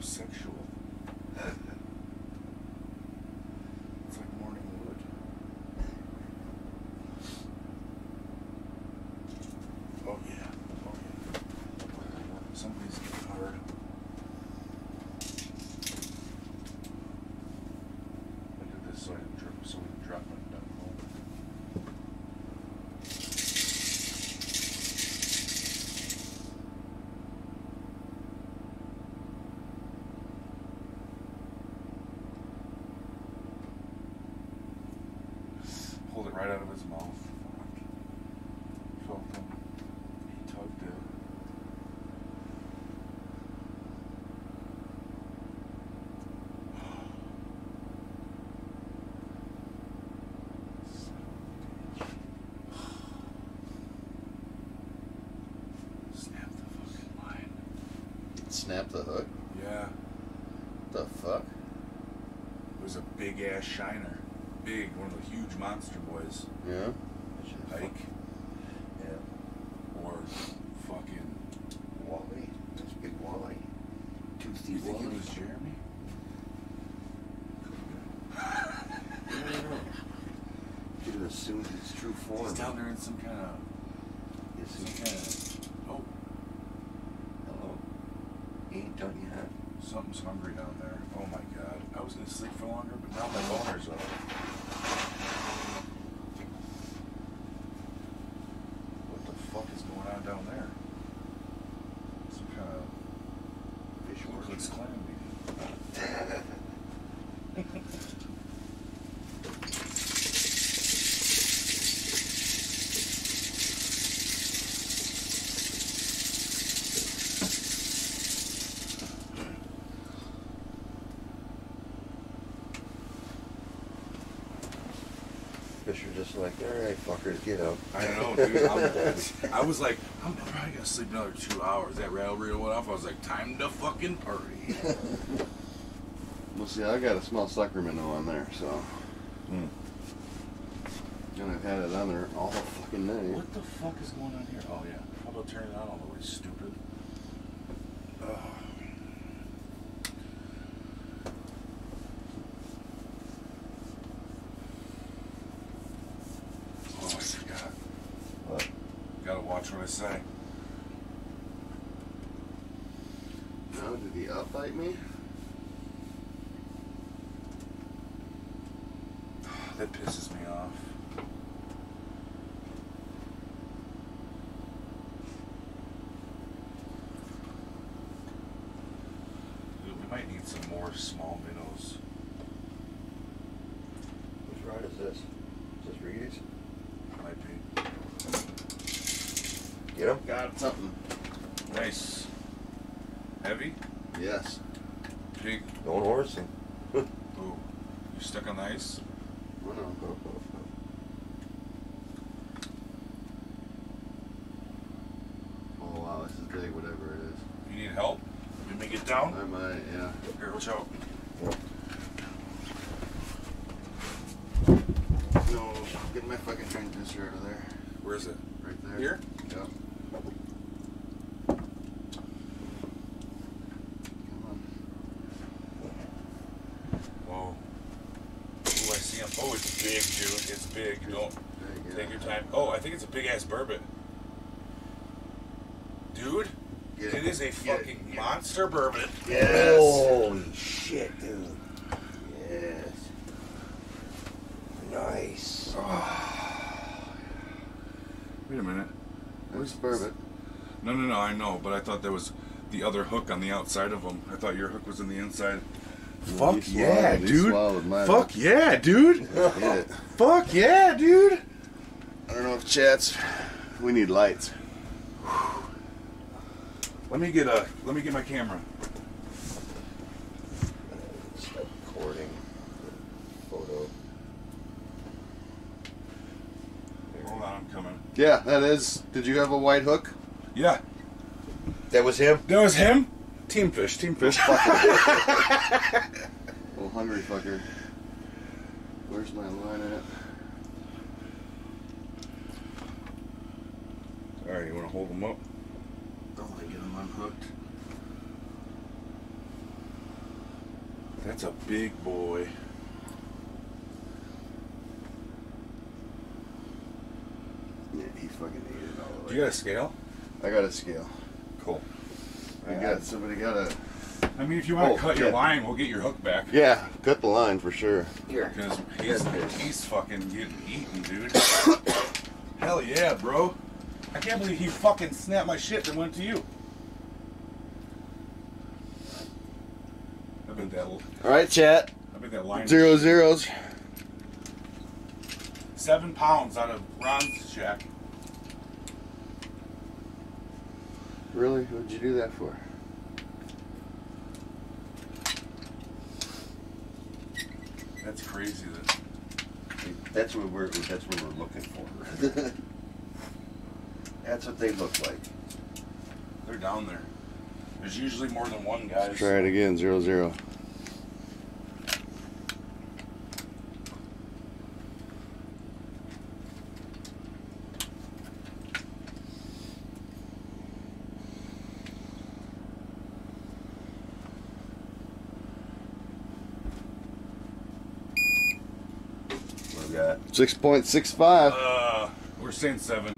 sexual. It's like morning wood. Oh yeah. Oh yeah. Somebody's getting hard. Look at this so I didn't drop it down home. Pulled it right out of his mouth. Felt him. He tugged it. Snap the fucking line. Snap the hook? Yeah. The fuck? It was a big ass shiner. Big, one of the huge monster boys. Yeah. Pike. Yeah. Or fucking Wally. That's a big walleye. Toothy You think walleye. it was Jeremy? Dude assumes its true form. He's down there in some kind of. Oh, Hello. He ain't done yet. something's hungry down there. Oh my god. I was gonna sleep for longer, but now my boner's up. What the fuck is going on down there? Some kind of Fish Ku Klux Klan meeting. Fish are just like, alright, fuckers, get up. I know, dude. I was like, I'm probably gonna sleep another 2 hours. That rail reel went off. I was like, time to fucking party. Well, see, I got a small sucker minnow on there, so. And I've had it on there all fucking night. What the fuck is going on here? Oh yeah. How about turning it on all the way, stupid? Oh, I forgot. What? Gotta watch what I say. No, did he outbite me? That pisses me off. Dude, we might need some more small minnows. Which rod is this? Is this Reedy's? Might be. Get him? Got something. Nice. Heavy? Yes. Big. Going horsing. Ooh. You stuck on the ice? Oh, no. Oh, wow, this is big, whatever it is. You need help? You may get down? I might, yeah. Here, watch out. No, get my fucking transducer out of there. Where is it? Right there. Here? Yep. Come on. Whoa. Ooh, I see him. Oh, it's big, dude. It's big. Don't take your time. Oh, I think it's a big ass burbot. Dude, it is a fucking monster burbot. Yes. Holy shit, dude. Yes. Nice. Oh. Wait a minute. Where's burbot? No, I know, but I thought there was the other hook on the outside of them. I thought your hook was on the inside. Well, Fuck yeah, dude. Fuck yeah, dude. Hit it. Fuck yeah, dude. I don't know if chat's. We need lights. Let me get my camera. Start recording the photo. Hold on, I'm coming. Yeah, that is. Did you have a white hook? Yeah. That was him? That was him? Team fish. Little hungry fucker. Where's my line at? Alright, you want to hold him up? I want to get him unhooked. That's a big boy. Yeah, he fucking ate it all the way. Do you got a scale? I got a scale. Cool. Somebody got a... I mean, if you want to cut your line, we'll get your hook back. Yeah, cut the line for sure. Here. Because he's fucking getting eaten, dude. Hell yeah, bro. I can't believe he fucking snapped my shit and went to you. I bet that. All right, chat. I bet that line. 0 zeros. 7 pounds out of Ron's shack. Really? What'd you do that for? That's crazy. That That's what we're looking for. That's what they look like. they're down there. There's usually more than one, guys. Let's try it again. 0 0. What we got? 6.65. We're saying 7.